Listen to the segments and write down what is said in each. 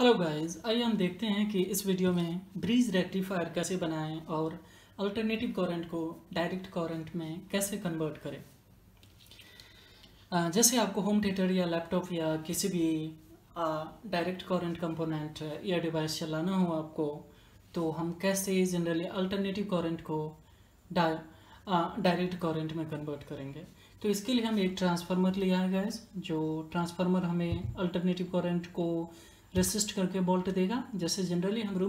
Hello guys, आइए हम देखते हैं कि इस वीडियो में ब्रीज रेक्टिफायर कैसे बनाएं और अल्टरनेटिव करंट को डायरेक्ट करंट में कैसे कन्वर्ट करें। जैसे आपको होम थिएटर या लैपटॉप या किसी भी डायरेक्ट करंट कंपोनेंट या डिवाइस चलाना हो आपको, तो हम कैसे जनरली अल्टरनेटिव करंट को डायरेक्ट करंट में कन्वर्ट करेंगे। तो इसके लिए हम एक ट्रांसफार्मर लिया है गाइस, जो ट्रांसफार्मर हमें अल्टरनेटिव करंट को रेसिस्ट करके वोल्ट देगा। जैसे जनरली हम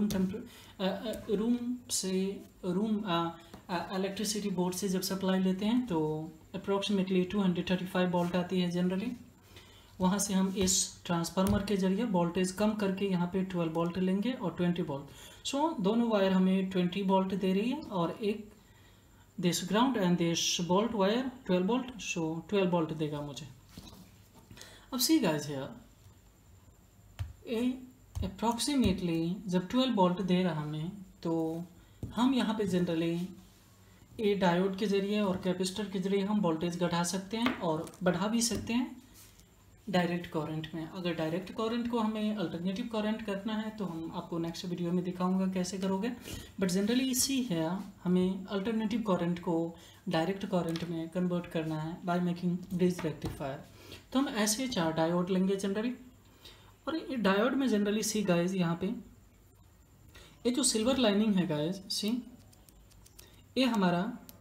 रूम इलेक्ट्रिसिटी बोर्ड से जब सप्लाई लेते हैं तो अप्रॉक्सीमेटली 235 वोल्ट आती है जनरली। वहाँ से हम इस ट्रांसफार्मर के जरिए वोल्टेज कम करके यहाँ पे 12 वोल्ट लेंगे और 20 वोल्ट। सो दोनों वायर हमें 20 वोल्ट दे रही है और एक this ground and this volt wire 12 volt, so 12 volt देगा मुझे। अब सी गाइस हियर अप्रॉक्सीमेटली जब 12 वोल्ट दे रहा हमें, तो हम यहाँ पे जनरली ए डायोड के जरिए और कैपेसिटर के जरिए हम वोल्टेज घटा सकते हैं और बढ़ा भी सकते हैं डायरेक्ट करंट में। अगर डायरेक्ट करंट को हमें अल्टरनेटिव करंट करना है तो हम आपको नेक्स्ट वीडियो में दिखाऊंगा कैसे करोगे, बट जनरली इसी है, हमें अल्टरनेटिव करंट को डायरेक्ट करंट में कन्वर्ट करना है बाय मेकिंग ब्रिज रेक्टिफायर। तो हम ऐसे 4 डायोड लेंगे जनरली, और ये डायोड में जनरली सी गाइज यहाँ पे ये जो सिल्वर लाइनिंग है गाइज, सी ये हमारा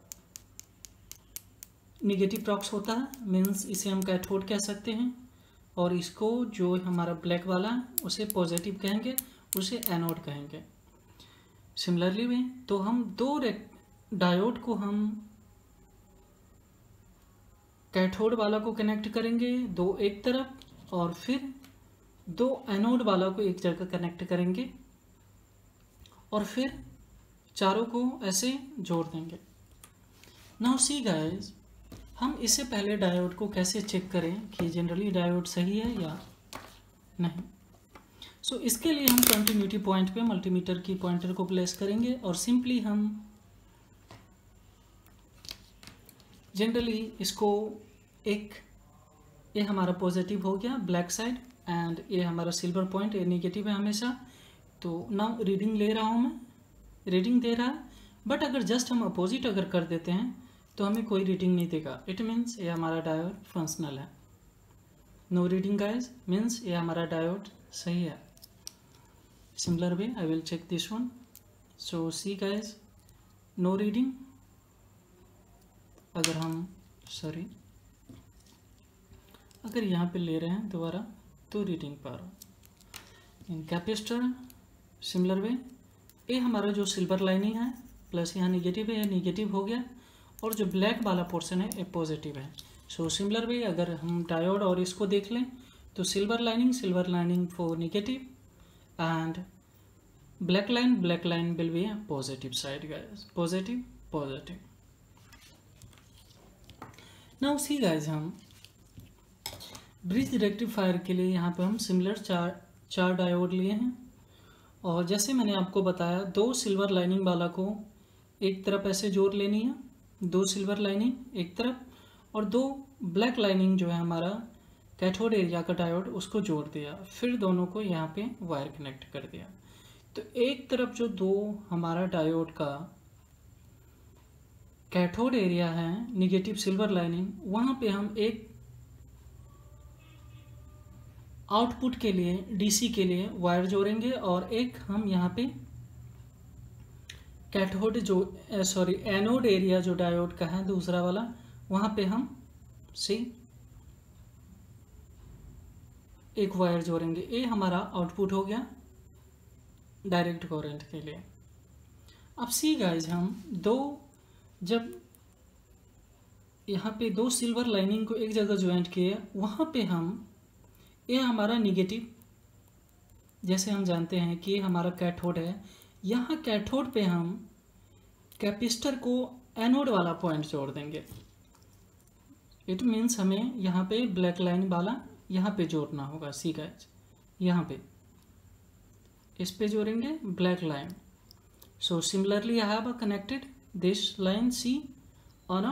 निगेटिव प्रॉक्स होता है, मीन्स इसे हम कैथोड कह सकते हैं, और इसको जो हमारा ब्लैक वाला उसे पॉजिटिव कहेंगे, उसे एनोड कहेंगे। सिमिलरली में तो हम दो डायोड को हम कैथोड वाला को कनेक्ट करेंगे दो एक तरफ, और फिर दो एनोड वाला को एक जगह कनेक्ट करेंगे और फिर चारों को ऐसे जोड़ देंगे। नाउ सी गाइस, हम इससे पहले डायोड को कैसे चेक करें कि जनरली डायोड सही है या नहीं। सो इसके लिए हम कंटिन्यूटी पॉइंट पे मल्टीमीटर की पॉइंटर को प्लेस करेंगे और सिंपली हम जनरली इसको ये हमारा पॉजिटिव हो गया ब्लैक साइड, एंड ये हमारा सिल्वर पॉइंट ये नेगेटिव है हमेशा। तो नाउ रीडिंग ले रहा हूँ मैं, रीडिंग दे रहा है, बट अगर जस्ट हम अपोजिट अगर कर देते हैं तो हमें कोई रीडिंग नहीं देगा। इट मीन्स ये हमारा डायोड फंक्शनल है। नो रीडिंग गाइज मीन्स ये हमारा डायोड सही है। Similar way I will check this one. So see guys, no reading. अगर हम अगर यहाँ पे ले रहे हैं दोबारा तो रीडिंग पा रहा हूँ। इन कैपेसिटर सिमिलर वे ये हमारा जो सिल्वर लाइनिंग है प्लस यहाँ निगेटिव है, ये निगेटिव हो गया, और जो ब्लैक वाला पोर्शन है ये पॉजिटिव है। सो सिमिलर वे अगर हम डायोड और इसको देख लें तो silver lining for negative and black line will be positive side guys, positive. Now see guys, हम ब्रिज रेक्टिफायर के लिए यहाँ पे हम सिमिलर चार डायोड लिए हैं, और जैसे मैंने आपको बताया दो सिल्वर लाइनिंग वाला को एक तरफ ऐसे जोड़ लेनी है, दो सिल्वर लाइनिंग एक तरफ, और दो ब्लैक लाइनिंग जो है हमारा कैथोड एरिया का डायोड उसको जोड़ दिया, फिर दोनों को यहाँ पे वायर कनेक्ट कर दिया। तो एक तरफ जो दो हमारा डायोड का कैथोड एरिया है निगेटिव सिल्वर लाइनिंग, वहाँ पे हम एक आउटपुट के लिए डीसी के लिए वायर जोड़ेंगे, और एक हम यहाँ पे कैथोड एनोड एरिया जो डायोड का है दूसरा वाला, वहाँ पे हम एक वायर जोड़ेंगे। ये हमारा आउटपुट हो गया डायरेक्ट करंट के लिए। अब सी गाइज, हम जब यहाँ पे दो सिल्वर लाइनिंग को एक जगह ज्वाइंट किए, वहाँ पे हम ये हमारा निगेटिव, जैसे हम जानते हैं कि हमारा कैथोड है, यहाँ कैथोड पे हम कैपेसिटर को एनोड वाला पॉइंट जोड़ देंगे। इट मीन्स हमें यहाँ पे ब्लैक लाइन वाला यहाँ पे जोड़ना होगा। सी गाइस, यहाँ पे इस पे जोड़ेंगे black line. So similarly I have connected this line see on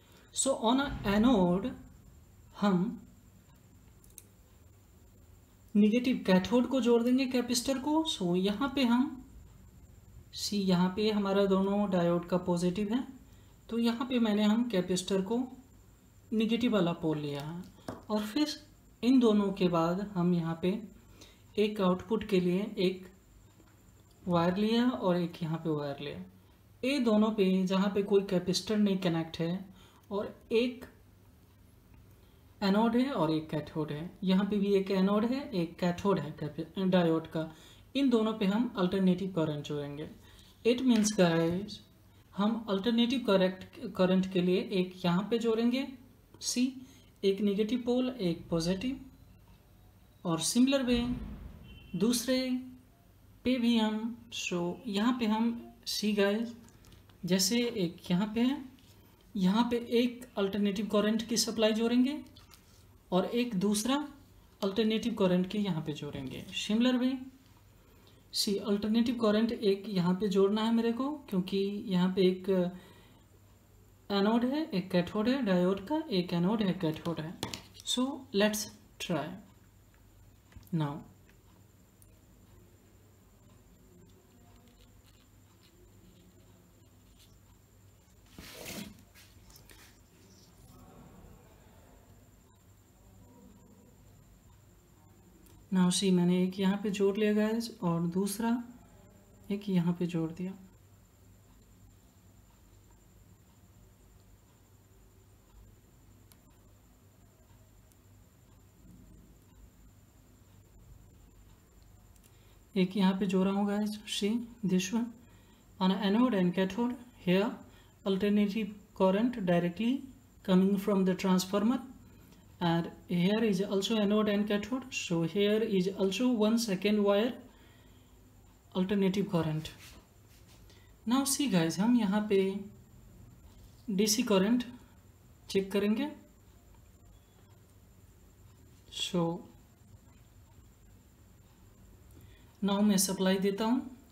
a anode. हम निगेटिव कैथोड को जोड़ देंगे कैपेसिटर को। सो यहाँ पे हम सी, यहाँ पे हमारा दोनों डायोड का पॉजिटिव है, तो यहाँ पे हम कैपेसिटर को निगेटिव वाला पोल लिया है। और फिर इन दोनों के बाद हम यहाँ पे एक आउटपुट के लिए एक वायर लिया और एक यहाँ पे वायर लिया। ये दोनों पे जहाँ पे कोई कैपेसिटर नहीं कनेक्ट है और एक एनोड है और एक कैथोड है, यहाँ पे भी एक एनोड है एक कैथोड है डायोड का, इन दोनों पे हम अल्टरनेटिव करंट जोड़ेंगे। इट मीन्स गाइस हम अल्टरनेटिव करंट के लिए एक यहाँ पे जोड़ेंगे सी, एक नेगेटिव पोल एक पॉजिटिव, और सिमिलर वे दूसरे पे भी हम यहाँ पे हम सी गाइस जैसे एक यहाँ पे है, यहाँ पे एक अल्टरनेटिव करंट की सप्लाई जोड़ेंगे और एक दूसरा अल्टरनेटिव करंट की यहाँ पे जोड़ेंगे। Similar way see alternative current एक यहाँ पे जोड़ना है मेरे को, क्योंकि यहाँ पे एक एनोड है एक कैथोड है डायोड का, एक एनोड है कैथोड है। So let's try now. Now see मैंने एक यहाँ पे जोड़ लिया गाइस और दूसरा एक यहाँ पे जोड़ दिया। एक यहाँ पे जोड़ा हूँ guys, see this one on anode and cathode here alternative current directly coming from the transformer, and here is also anode and cathode, so here is also one second wire alternative current. Now see guys हम यहाँ पे DC current check करेंगे। so now मैं supply देता हूँ